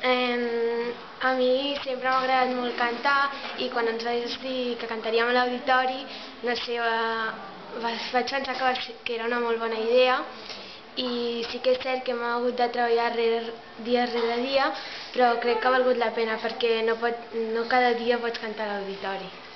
A mi sempre m'ha agradat molt cantar i quan ens vaig dir que cantaríem a l'auditori, no sé, vaig pensar que era una molt bona idea i sí que és cert que hem hagut de treballar dia rere dia, però crec que ha valgut la pena perquè no cada dia pots cantar a l'auditori.